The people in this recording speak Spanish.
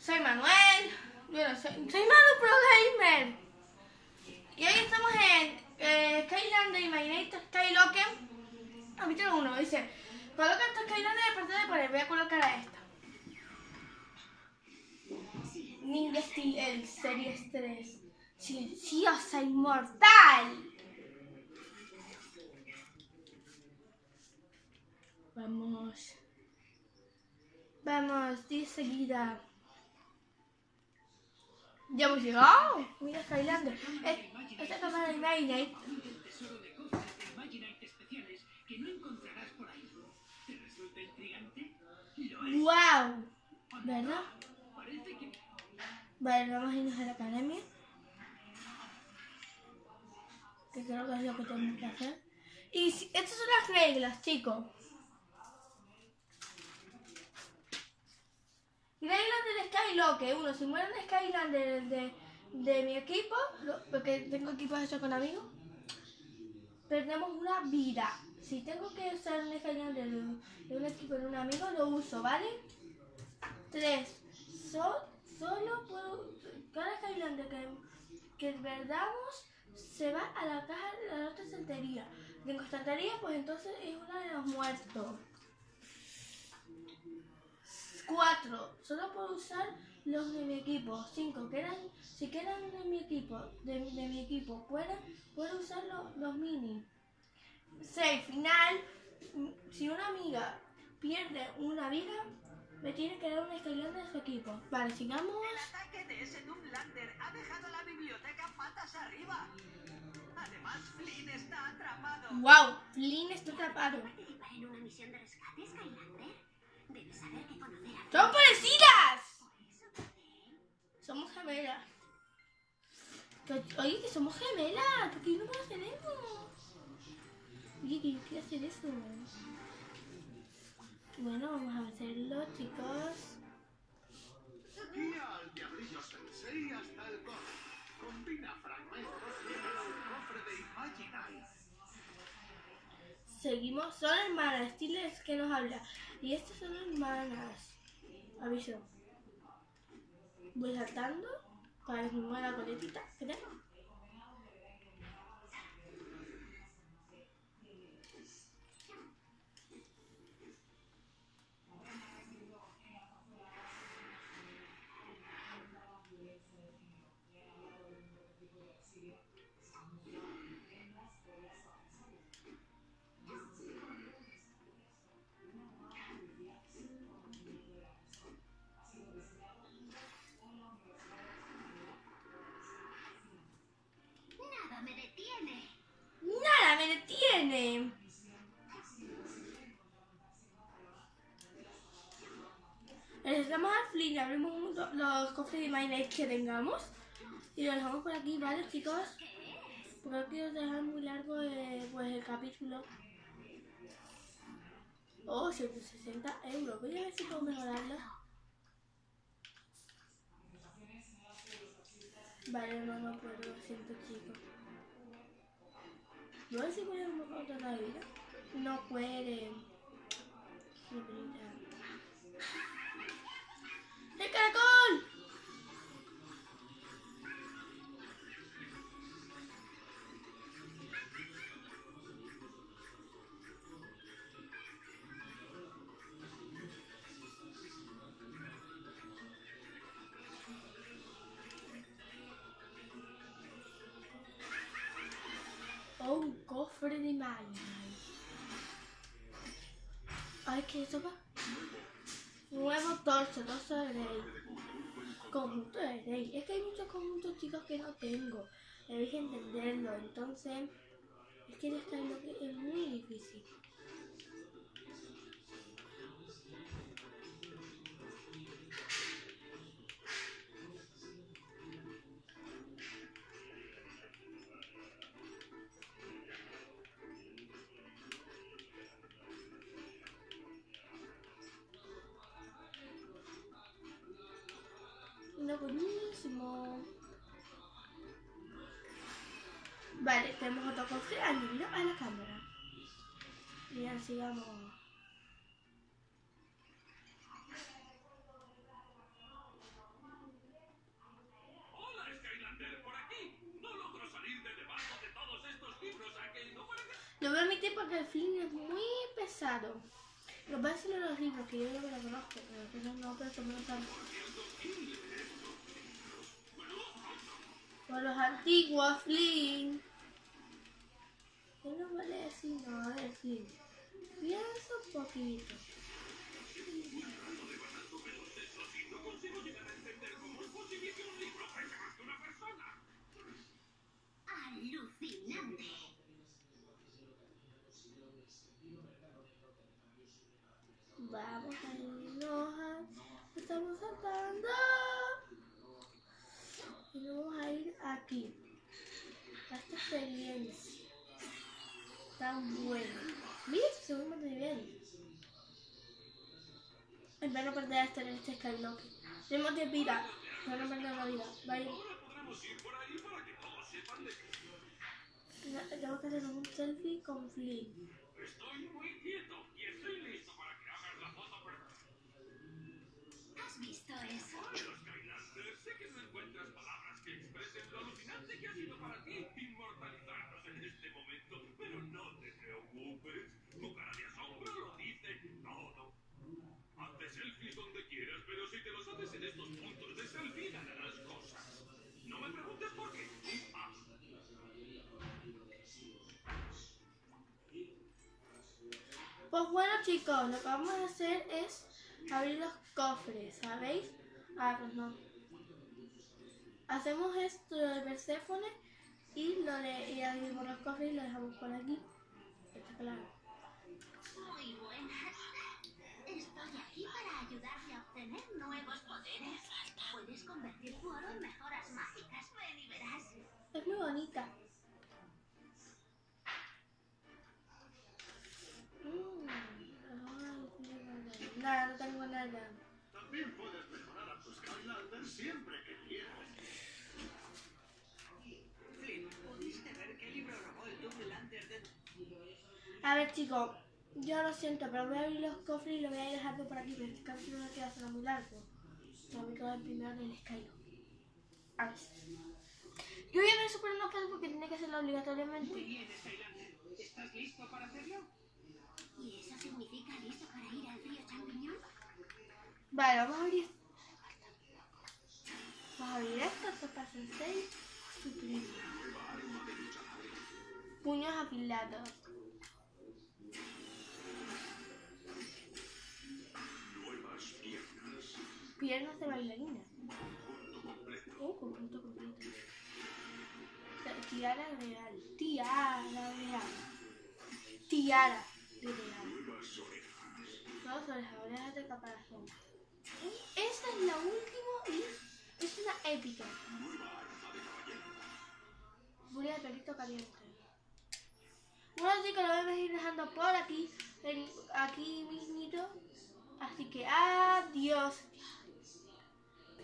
Soy Manuel. Bueno, soy Manu Pro Gamer. Y hoy estamos en Skylander Imaginator Skylocker. Capítulo 1. Dice: coloca esta Skylander de parte de poner. Voy a colocar a esta. Ninja Steel el Series 3. Silenciosa, inmortal. Vamos, 10 seguida. Ya hemos llegado. Mira Skylander. Esta cámara de Imaginate. ¡Wow! ¿Verdad? Vale, vamos a irnos a la academia. Que creo que es lo que tenemos que hacer. Y estas son las reglas, chicos. Reglas del Skylocker. Uno, si mueren de Skylander de mi equipo, porque tengo equipos hechos con amigos, perdemos una vida. Si tengo que usar un Skylander de un equipo de un amigo, lo uso, ¿vale? 3. Solo puedo... Cada Skylander que perdamos se va a la caja de la otra estantería. Tengo estantería, pues entonces es una de los muertos. 4. Solo puedo usar los de mi equipo. 5. Si quedan de mi equipo, puedo usar los mini. 6. Final. Si una amiga pierde una vida, me tiene que dar un Skylander de su equipo. Vale, sigamos. El ataque de ese Doomlander ha dejado la biblioteca patas arriba. Además, Flynn está atrapado. ¡Wow! Flynn está atrapado. ¿Participar en una misión de rescate, Skylander? Debes saber que conocer a... ¡Son parecidas! Somos gemelas. Oye, que somos gemelas. ¿Por qué no puedo hacer eso? Oye, que yo quiero hacer eso. Bueno, vamos a hacerlo, chicos. Guía al Diablillo Sensei hasta el cofre. Combina fragmentos y crea un cofre de Imaginite. Seguimos. Son hermanas. Steel es que nos habla. Y estas son hermanas. Aviso. Voy saltando para que se me mueva la coletita. ¿Creo? Nada me detiene. ¡Nada me detiene! Necesitamos a Flynn, abrimos los cofres de Imaginate que tengamos y lo dejamos por aquí, ¿vale, chicos? Porque no quiero dejar muy largo pues, el capítulo. Oh, 160 euros. Voy a ver si puedo mejorarlo. Vale, no puedo, lo siento, chicos. ¿No sé si voy a mejorar otra vida? No puede. ¡El caracol! Oh, un cofre de Imaginite. Ay, ¿qué es eso? Nuevo torso de rey. Conjunto de rey. Es que hay muchos conjuntos, chicos, que no tengo. Debéis entenderlo. Entonces, es que ya está en lo que es muy difícil. Buenísimo. Vale, tenemos otro cofre añadido a la cámara. Y así vamos. porque el Flynn es muy pesado. Lo voy a decir en los libros, que yo ya me lo conozco, pero no, pero que me lo tanto. Por los antiguos Flynn. ¿Qué no vale decir? No, a ver, Flynn. Piensa un poquito. Alucinante. Vamos a irnos. Estamos saltando. Y nos vamos a ir aquí. A esta experiencia tan buena. Mira, se ve muy bien. En vez de perder esto en este Skywalker. Tenemos 10 vidas. No nos perder la vida. Vaya. Tengo que hacer un selfie con Flynn. Estoy muy quieto y estoy listo para que hagas la foto perfecta. ¿Has visto eso? Skylander, sé que no encuentras palabras que expresen lo alucinante que ha sido para ti inmortalizarnos en este momento, pero no te preocupes. Tu cara de asombro lo dice todo. Hazte selfies donde quieras, pero si te los haces en estos puntos de selfie ganarás cosas. No me preguntes por qué. Pues bueno, chicos, lo que vamos a hacer es abrir los cofres, ¿sabéis? Ah, pues no. Hacemos esto de Perséfone y abrimos los cofres y lo dejamos por aquí. Está claro. Muy buena. Estoy aquí para ayudarte a obtener nuevos poderes. Puedes convertir tu oro en mejoras mágicas. Ven y verás. Es muy bonita. Nada, no tengo nada. También puedes mejorar a tu Skylander siempre que quieras. Flynn, ¿pudiste ver qué libro robó el Doomlander de... A ver, chicos, yo lo siento, pero voy a abrir los cofres y lo voy a ir dejando por aquí, pero este capítulo no queda solo muy largo. Yo voy a quedar primero en el Skywalker. A ver. Yo voy a ver Super No Flash porque tiene que hacerlo obligatoriamente. Muy bien, Skylander. ¿Estás listo para hacerlo? ¿Y eso significa listo para ir al río Champiñón? Vale, vamos a abrir. Vamos a abrir esto, esto pasa en 6. Suprimir. Puños afilados. Nuevas piernas. Piernas de bailarina. Conjunto completo. Conjunto completo. Tiara real. Tiara real. Tiara real. Nuevas orejas. Dos orejas de caparazón. Y esta es la última y es una épica. Nueva arma de caballero. Furia de perrito caliente. Bueno, chicos, lo voy a ir dejando por aquí. Aquí mismito. Así que adiós.